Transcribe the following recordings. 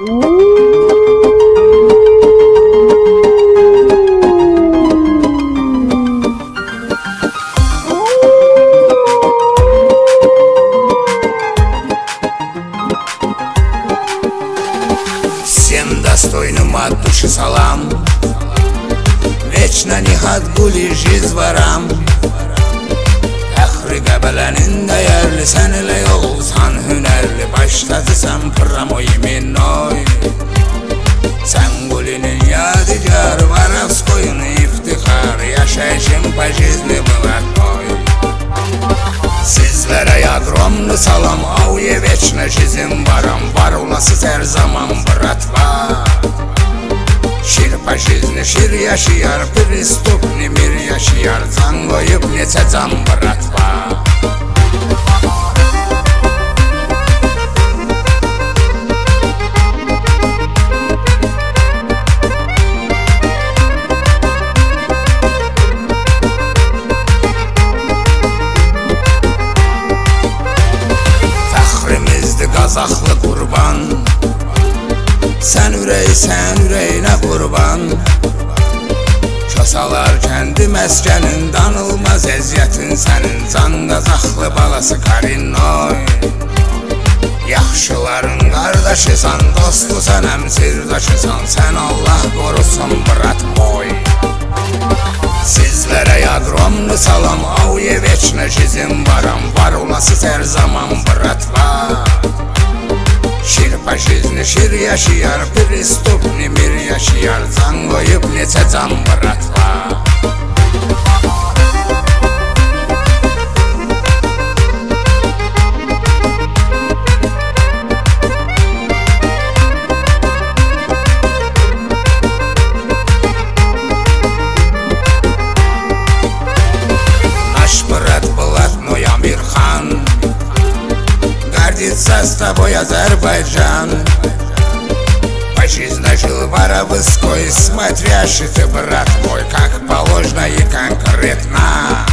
Достойным от души салам. Veçnə nihat gülüciz varam. Fəxri Qəbələnin dəyərli, sən elə yolsan hünərli. Başladısan pramoy minnoy. Sən gülünün yadigarı, Varovskoyun iftixar. Yaşayışın pajizli bılatmoy. Sizlərə yagromlu salam, auye veçnə jizim varam. Var olasız her zaman bratva. Şir pajizli şir yaşayar, pristupni mir yaşayar. Can koyup neçə can bratva. Qazaxlı qurban, sən ürəyinə qurban. Kosalar kəndi məskənin, danılmaz əziyyətin sənin. Can Qazaxlı balası Karinoy. Yaxşıların qardaşısan, dostusan, əmsirdaşısan. Sən Allah qorusun bratmoy. Sizlərə yagromlu salam, auye veçnə jizim varam. Var olasız her zaman bratva. Şir pajizli şir yaşayar, pristupni mir yaşayar. Can koyup neçə can bratva. Наш брат блатной Амирхан, гордится с тобой Азербайджан. По жизни жил Воровской, смотрящий ты, брат мой, как положено и конкретно.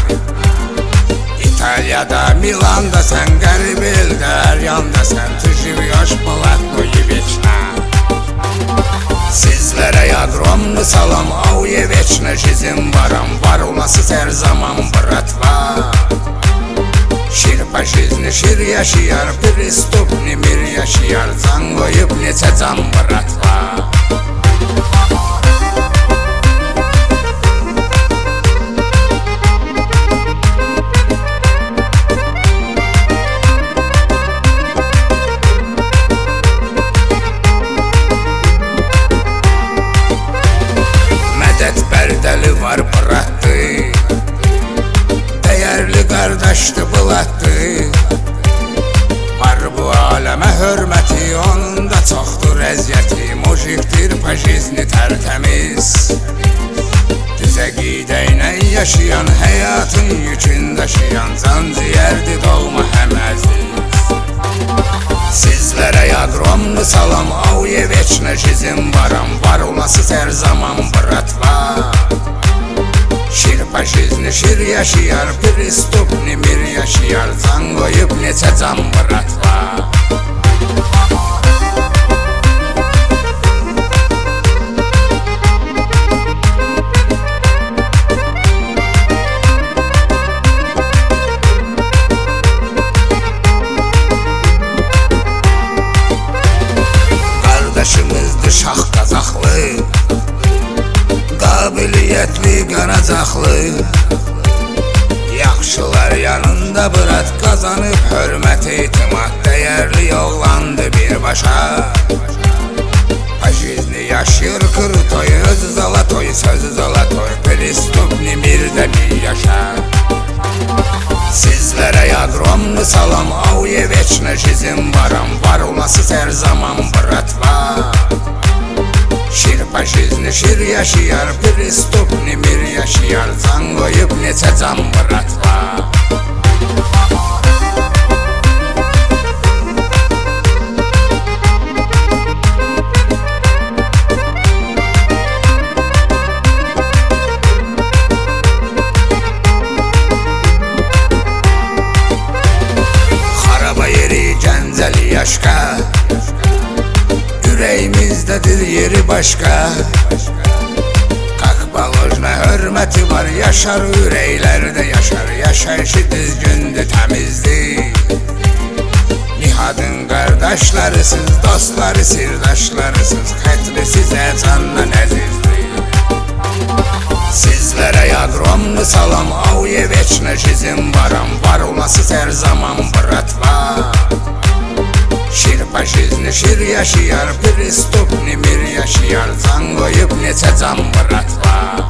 Италияда, Миланда, sən qərib eldə, Əryanda sən, ты живешь блатной и вечно. Sizlərə yagromlu salam, auye veçnə jizim varam. Var olasız her zaman bratva. Şir pajizli şir yaşayar, pristupni mir yaşayar. Can koyup neçə can bratva. Mədət Bərdəli var bıraktı, dəyərli qardaşdı bılattı. Var bu aləmə hörməti, onun da çoxdur əziyyəti. Mujikdir pajizli tərtəmiz, düzə qidəylə yaşayan, həyatın yükün daşıyan. Can ciyərdi doğma həm əziz. Sizlərə yagromlu salam, auye veçnə jizim varam. Var olasız her zaman bratva. Şir pajizli şir yaşayar, pristupni mir yaşayar. Can koyup neçə can bratva. Qardaşımızdır Şah Qazaxlı, qabiliyyətli Qaracaqlı. Yaxşılar yanında bırat, qazanıb hörmət etimad. Dəyərli oğlandı birbaşa. Pajizli yaşayır Kırtoy, özü zalatoy, sözü zalatoy. Pristupni mirdə bir yaşa. Sizlərə yagromlu salam, auye veçnə jizim varam. Var olasız her zaman bratva. Şir pajizli şir yaşayar, pristupni mir yaşayar. Can koyup neçə can bratva. Xaraba yeri Gəncəli Yaşqa, yüreğimizdedir yeri başka. Kakbalojna hürmeti var, yaşar yüreklerde yaşar. Yaşayışı düzgündür, təmizdir. Nihadın qardaşlarısız, dostları, sirdaşlarısız, xətri sizə candan əzizdir. Sizlərə yadromlu salam, auye veçnə jizim varam. Var olasız hər zaman, bratva. Şir paşizni şir yaşayar, pristupni mir yaşayar. Can qoyub neçə can, bratva.